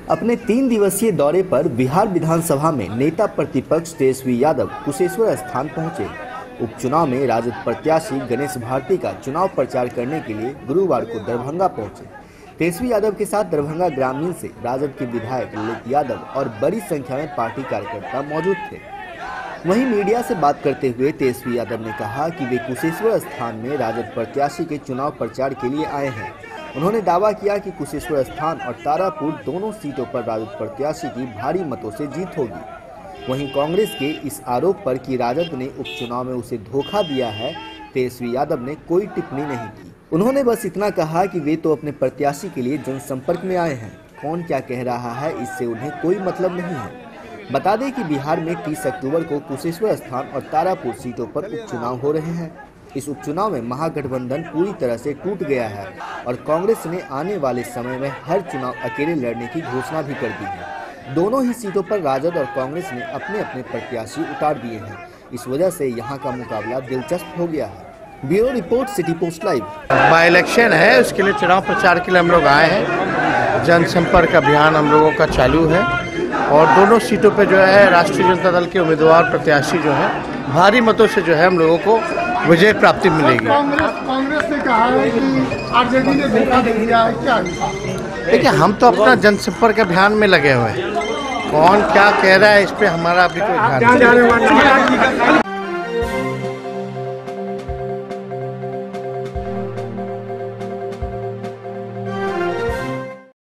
अपने 3 दिवसीय दौरे पर बिहार विधानसभा में नेता प्रतिपक्ष तेजस्वी यादव कुशेश्वर स्थान पहुंचे। उपचुनाव में राजद प्रत्याशी गणेश भारती का चुनाव प्रचार करने के लिए गुरुवार को दरभंगा पहुंचे। तेजस्वी यादव के साथ दरभंगा ग्रामीण से राजद के विधायक ललित यादव और बड़ी संख्या में पार्टी कार्यकर्ता मौजूद थे। वहीं मीडिया से बात करते हुए तेजस्वी यादव ने कहा कि वे कुशेश्वर स्थान में राजद प्रत्याशी के चुनाव प्रचार के लिए आए हैं। उन्होंने दावा किया कि कुशेश्वर स्थान और तारापुर दोनों सीटों पर राजद प्रत्याशी की भारी मतों से जीत होगी। वहीं कांग्रेस के इस आरोप पर कि राजद ने उपचुनाव में उसे धोखा दिया है, तेजस्वी यादव ने कोई टिप्पणी नहीं की। उन्होंने बस इतना कहा कि वे तो अपने प्रत्याशी के लिए जनसंपर्क में आए हैं, कौन क्या कह रहा है इससे उन्हें कोई मतलब नहीं है। बता दें कि बिहार में 30 अक्टूबर को कुशेश्वर स्थान और तारापुर सीटों पर उपचुनाव हो रहे हैं। इस उपचुनाव में महागठबंधन पूरी तरह से टूट गया है और कांग्रेस ने आने वाले समय में हर चुनाव अकेले लड़ने की घोषणा भी कर दी है। दोनों ही सीटों पर राजद और कांग्रेस ने अपने अपने प्रत्याशी उतार दिए हैं। इस वजह से यहां का मुकाबला दिलचस्प हो गया है। Bureau report, city post live. By election है, उसके लिए चुनाव प्रचार के लिए हम लोग आए हैं। जनसंपर्क अभियान हम लोगों का चालू है और दोनों सीटों पे जो है राष्ट्रीय जनता दल के उम्मीदवार प्रत्याशी जो है भारी मतों से जो है हम लोगों को विजय प्राप्ति मिलेगी। कांग्रेस ने कहा है कि आरजेडी ने धोखा दे दिया है, क्या? देखिए, हम तो अपना जनसंपर्क अभियान में लगे हुए हैं। कौन क्या कह रहा है इस पे हमारा अभी कोई ध्यान नहीं।